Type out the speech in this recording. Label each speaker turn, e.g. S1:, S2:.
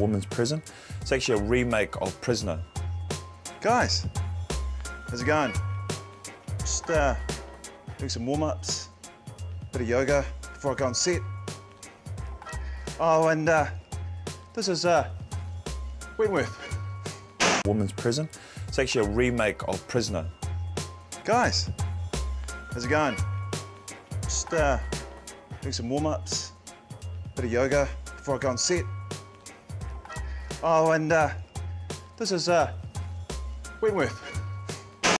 S1: women's prison. It's actually a remake of Prisoner.
S2: Guys, how's it going? Just doing some warm-ups, bit of yoga before I go on set. Oh, and this is Wentworth.
S1: Women's prison. It's actually a remake of Prisoner.
S2: Guys, how's it going? Just doing some warm-ups, bit of yoga before I go on set. Oh, and this is Wentworth.